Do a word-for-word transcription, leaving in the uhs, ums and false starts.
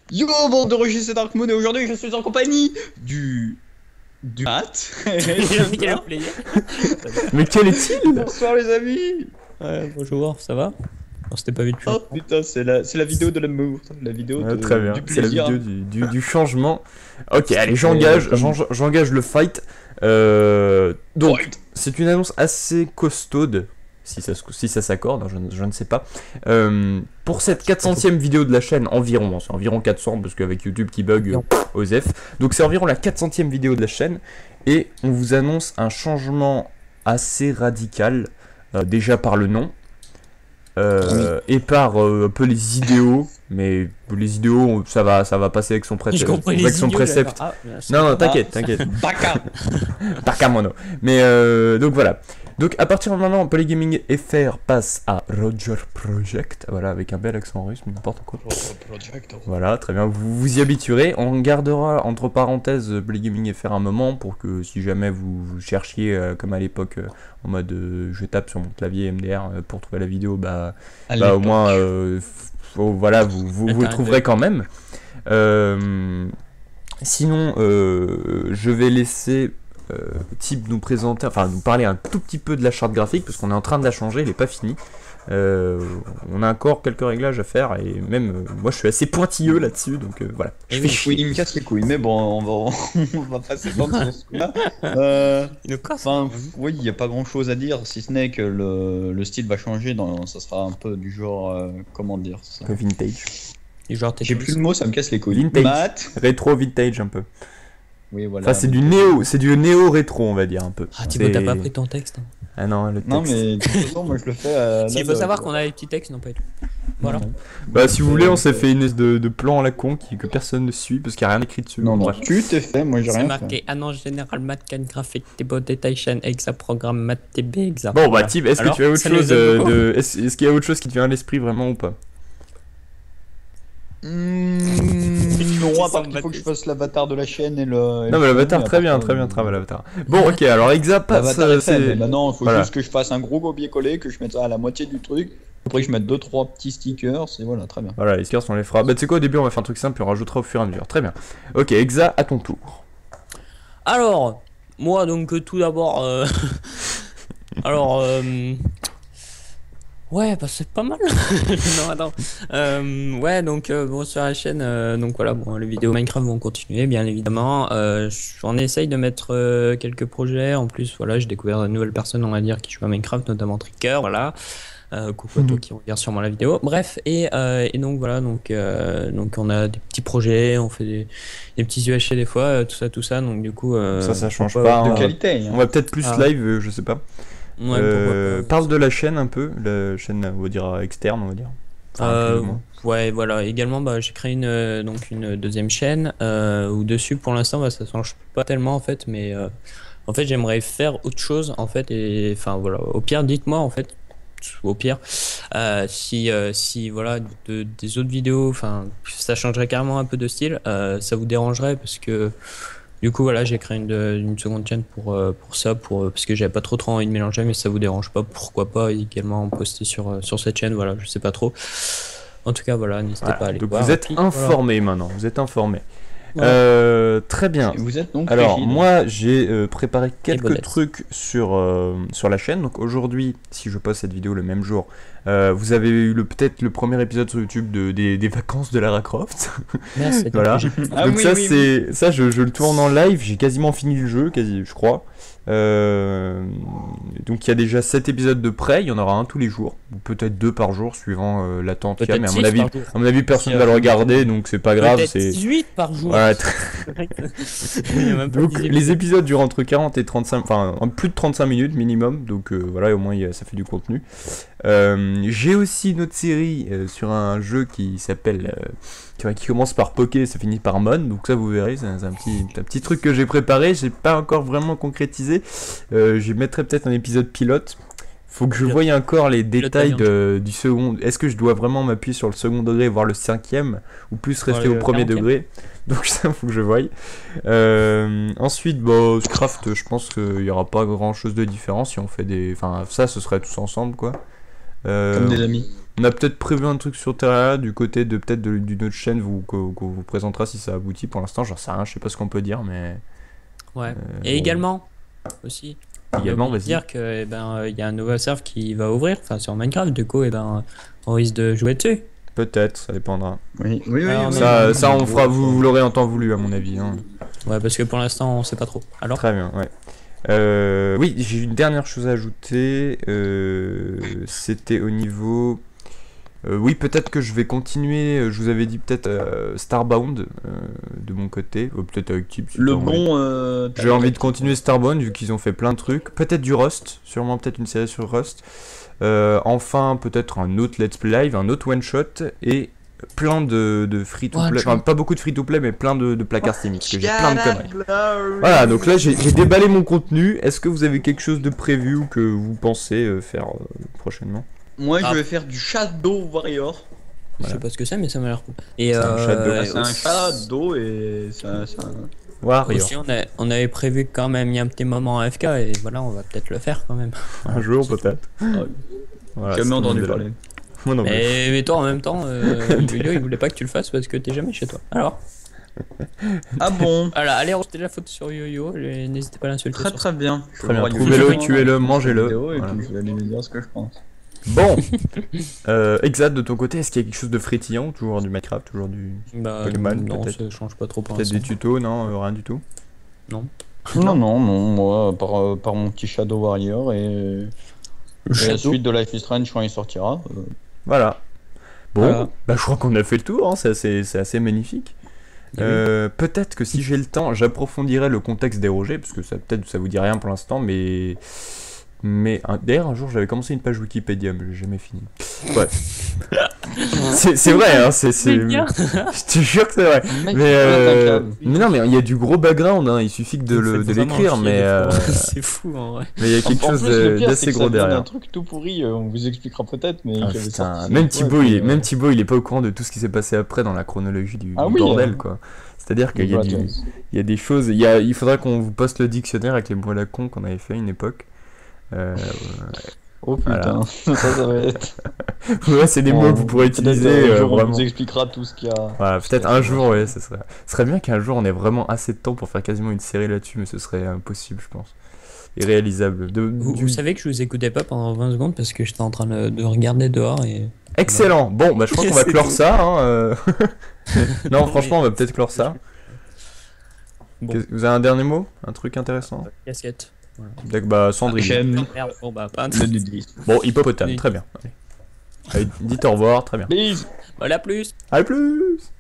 Yo, bon, de Régis et Darkmoon, et aujourd'hui je suis en compagnie du... du Matt. Mais quel est-il? Bonsoir les amis. Ouais, bonjour, ça va? On s'était pas vu depuis. Oh putain, c'est la, c'est la vidéo de l'amour, la vidéo Ouais, de, très bien, du c'est la plaisir. vidéo du, du, du changement. Ok, allez, j'engage, comme- j'en- j'engage le fight. Euh, donc, Fight. c'est une annonce assez costaude, si ça, se- si ça s'accorde, hein, je, ne- je ne sais pas. Euh, pour cette quatre centième vidéo de la chaîne, environ, hein, c'est environ quatre cents, parce qu'avec YouTube qui bug, euh, Osef. Donc c'est environ la quatre centième vidéo de la chaîne, et on vous annonce un changement assez radical, euh, déjà par le nom. Euh, et par euh, un peu les idéaux, mais les idéaux ça va ça va passer avec son pré- J'ai compris avec les son idiots, précepte. là. Ah, Non non t'inquiète Ah. t'inquiète. Baka. Par mono. Mais euh, donc voilà. Donc à partir de maintenant, Polygaming F R passe à Roger Project. Voilà, avec un bel accent russe, mais n'importe quoi. Voilà, très bien, vous vous y habituerez. On gardera entre parenthèses Polygaming F R un moment pour que si jamais vous, vous cherchiez euh, comme à l'époque euh, en mode euh, je tape sur mon clavier M D R euh, pour trouver la vidéo, bah, À bah au l'époque. moins euh, faut- voilà, vous, vous, vous le trouverez quand même. Euh, sinon, euh, je vais laisser euh, Type nous présenter, enfin nous parler un tout petit peu de la charte graphique parce qu'on est en train de la changer, elle n'est pas finie. Euh, on a encore quelques réglages à faire et même euh, moi je suis assez pointilleux là-dessus donc euh, voilà. Je fais Oui, chier. il me casse les couilles, mais bon, on va, on va passer dans ce coup-là. Euh, Il nous casse. Enfin, oui, il n'y a pas grand chose à dire, si ce n'est que le, le style va changer, dans, ça sera un peu du genre, euh, comment dire ça. Un peu vintage. Et genre, t'es J'ai plus le mot, ça me casse les couilles. Vintage. Matt. Rétro vintage un peu. Oui, voilà. Enfin c'est du néo, c'est du néo rétro on va dire un peu. Ah, Thibaut, C'est- t'as pas pris ton texte. Hein. Ah non le texte. Non, mais de toute façon, moi je le fais à. Il faut savoir qu'on a les petits textes, non pas du tout. Voilà. Bah si vous voulez on s'est fait une espèce de, de plan à la con qui, que personne ne suit parce qu'il n'y a rien écrit dessus. Non, non, Bref. tu t'es fait, moi j'ai C'est rien marqué annonce générale Matcan graphique Thibaut Detation Exa programme Mat T B Exa. Bon bah Voilà. Tib, est-ce que Alors, tu as autre ça chose nous aide euh, beaucoup. de... Est-ce est-ce qu'il y a autre chose qui te vient à l'esprit vraiment ou pas? Mmh, non, à part qu'il faut que je fasse l'avatar de la chaîne et le. et Non le mais l'avatar contenu, très à bien, part très ça, bien, euh, très bien l'avatar. Bon ok alors Exa passe, L'avatar euh, est fait, mais c'est... maintenant il faut voilà. juste que je fasse un gros copier-coller, que je mette ça à la moitié du truc. Après que je mette deux trois petits stickers, et voilà, très bien. Voilà, les stickers on les fera. Bah tu sais quoi au début on va faire un truc simple puis on rajoutera au fur et à mesure. Très bien. Ok Exa à ton tour. Alors, moi donc euh, tout d'abord. euh, Alors, euh... ouais, bah c'est pas mal. Non, attends. Euh, ouais, donc euh, bon sur la chaîne, euh, donc voilà, bon les vidéos Minecraft vont continuer, bien évidemment. Euh, J'en essaye de mettre euh, quelques projets. En plus, voilà, j'ai découvert de nouvelles personnes, on va dire, qui jouent à Minecraft, notamment Tricker, voilà. Euh, coucou à toi qui regarde sûrement la vidéo. Bref, et, euh, et donc voilà, donc, euh, donc on a des petits projets, on fait des, des petits U H C des fois, euh, tout ça, tout ça. Donc du coup, euh, Ça, ça change pourquoi- pas, hein. De qualité, On hein. va peut-être plus Ah. live, euh, je sais pas. Ouais, Euh, pourquoi pas. parle de la chaîne un peu, la chaîne on va dire externe on va dire. Enfin, Euh, plus ou moins. ouais, voilà. Également, bah, j'ai créé une, euh, donc une deuxième chaîne euh, où dessus, pour l'instant, bah, ça change pas tellement en fait, mais euh, en fait, j'aimerais faire autre chose en fait. Et enfin voilà. Au pire, dites-moi en fait. Au pire, euh, si euh, si voilà de, des autres vidéos, enfin ça changerait carrément un peu de style. Euh, ça vous dérangerait parce que du coup voilà, j'ai créé une, une seconde chaîne pour euh, pour ça, pour euh, parce que j'avais pas trop trop envie de mélanger, mais si ça vous dérange pas, pourquoi pas également poster sur euh, sur cette chaîne. Voilà, je sais pas trop. En tout cas, voilà, n'hésitez Voilà. pas à aller Donc voir. vous êtes Puis, voilà. informé maintenant, vous êtes informé. Voilà. Euh, très bien. Vous êtes donc Alors rigide. moi j'ai euh, préparé quelques Bonnet. trucs sur, euh, sur la chaîne. Donc aujourd'hui, si je poste cette vidéo le même jour, euh, vous avez eu le peut-être le premier épisode sur YouTube de, des, des vacances de Lara Croft. Merci. Voilà. Ah Donc oui, ça oui, c'est ça je, je le tourne en live, j'ai quasiment fini le jeu, quasi je crois. Euh, donc il y a déjà sept épisodes de prêt, il y en aura un tous les jours, ou peut-être deux par jour suivant euh, l'attente qu'il y a, mais à mon avis, à mon avis personne ne va le regarder donc c'est pas grave. Peut-être C'est dix-huit par jour. voilà, Il y a même pas donc dix les épisodes. épisodes durent entre quarante et trente-cinq, enfin en plus de trente-cinq minutes minimum, donc euh, voilà au moins il y a- ça fait du contenu. Euh, j'ai aussi une autre série euh, sur un jeu qui s'appelle, euh, qui, qui commence par Poké, ça finit par Mon, donc ça vous verrez, c'est un, c'est un petit, un petit truc que j'ai préparé, j'ai pas encore vraiment concrétisé. Euh, je mettrai peut-être un épisode pilote. Faut que je Pilote. voie encore les détails variante. de, du second. Est-ce que je dois vraiment m'appuyer sur le second degré, voire le cinquième, ou plus rester Ouais, au premier quarantième. degré? Donc ça, faut que je voie. Euh, ensuite, bon, Craft, je pense qu'il y aura pas grand chose de différent si on fait des. Enfin, ça, ce serait tous ensemble, quoi. Euh, Comme des amis. On a peut-être prévu un truc sur Terraria du côté de peut-être de- d'une autre chaîne vous, qu'on qu'on vous présentera si ça aboutit. Pour l'instant, j'en sais rien, je sais pas ce qu'on peut dire, mais Ouais. Euh, Et bon. également, aussi, également, on peut vas-y. dire que eh ben euh, il y a un nouveau serve qui va ouvrir, enfin sur Minecraft. Du coup, et ben on risque de jouer dessus. Peut-être, ça dépendra. Oui, oui, oui. Alors, oui, Ça, oui, ça oui, on oui. fera, vous, vous l'aurez en temps voulu à mon avis. Hein. Ouais, parce que pour l'instant, on sait pas trop. Alors. Très bien, ouais. Euh, oui, j'ai une dernière chose à ajouter. euh, C'était au niveau. Euh, oui, peut-être que je vais continuer. euh, Je vous avais dit peut-être euh, Starbound euh, de mon côté, ou peut-être avec Tip. si Le t'as envie. bon. euh, J'ai envie de continuer Starbound vu qu'ils ont fait plein de trucs. Peut-être du Rust, sûrement peut-être une série sur Rust. Euh, enfin, peut-être un autre Let's Play Live, un autre one shot et plein de, de free to One play. shot. Enfin, pas beaucoup de free to play, mais plein de, de placards Steam parce que j'ai plein de conneries. Voilà, donc là j'ai j'ai déballé mon contenu. Est-ce que vous avez quelque chose de prévu ou que vous pensez euh, faire euh, prochainement? Moi, Ah. je vais faire du Shadow Warrior. Je sais pas ce que c'est, mais ça m'a l'air cool. Et C'est un euh, Shadow. et Ah, c'est un aussi- Shadow et c'est un. c'est un- Warrior. Aussi, on, a- on avait prévu quand même il y a un petit moment à F K et voilà, on va peut-être le faire quand même. Un jour peut-être. Ah, Voilà, J'ai jamais c'est entendu mon délire. parler. Moi non plus. Mais, mais toi en même temps, euh, Julio il voulait pas que tu le fasses parce que t'es jamais chez toi. Alors, Ah bon. voilà, allez rejeter la photo sur YoYo et n'hésitez pas à l'insulter. Très sur très bien. Très bien. Je vais Trouvez-le, regarder tuez-le, la mangez-le. vidéo Et Voilà. puis je vais aller lui dire ce que je pense. Bon, euh, Exat, de ton côté, est-ce qu'il y a quelque chose de frétillant? Toujours du Minecraft, toujours du. Bah, Pokémon, non, peut-être. ça change pas trop pour Peut-être l'instant. des tutos, non, euh, rien du tout. Non, non, non, moi, par, euh, par mon petit Shadow Warrior et, et la Shadow. suite de Life is Strange quand il sortira. euh, Voilà. Bon, Voilà. bah je crois qu'on a fait le tour, hein, c'est assez, c'est assez magnifique. Euh, peut-être que si j'ai le temps, j'approfondirai le contexte des rejets, parce que ça peut-être ça vous dit rien pour l'instant, mais mais un- d'ailleurs un jour j'avais commencé une page Wikipédia, mais j'ai jamais fini. Ouais. c'est c'est vrai, hein, c'est c'est. Mais bien. Je te jure que c'est vrai. mec, Mais, ouais, euh, t'inquiète. mais non, mais il y a du gros background, hein, il suffit que de le- de l'écrire, mais euh, c'est fou en vrai. mais il y a quelque En chose plus, le de- pire, c'est d'assez que gros ça vient d'un derrière. truc tout pourri, euh, on vous expliquera peut-être, mais Ah, qui avait putain, sorti, même ouais, Thibaut, il est, euh, même Thibaut, il est pas au courant de tout ce qui s'est passé après dans la chronologie du, Ah du oui, bordel, hein. quoi. C'est-à-dire qu'il y a, du, Brothers. il y a des choses, il, y a, il faudra qu'on vous poste le dictionnaire avec les mots à la con qu'on avait fait à une époque. Euh, Oh putain, ça, ça va être. ouais, c'est des mots que vous pourrez Peut-être, utiliser euh, un euh, jour, on vraiment. vous expliquera tout ce qu'il y a. Voilà, peut-être un jour, ouais, ce serait, ce serait bien qu'un jour on ait vraiment assez de temps pour faire quasiment une série là-dessus, mais ce serait impossible, je pense. Irréalisable. De, Vous, du- vous savez que je vous écoutais pas pendant vingt secondes parce que j'étais en train de, de regarder dehors et. Excellent. Bon, bah je crois qu'on va C'est clore tout. ça. Hein, euh. non, franchement, on va peut-être clore ça. Bon. Qu'est-ce- Vous avez un dernier mot? Un truc intéressant? Casquette. D'accord, bah Sandrine. J'aime Merde, bon bah pas. le nudisme. Bon, hippopotame, Oui. très bien. Allez. Allez, dites au revoir, très bien. Please. Voilà plus. Allez, plus!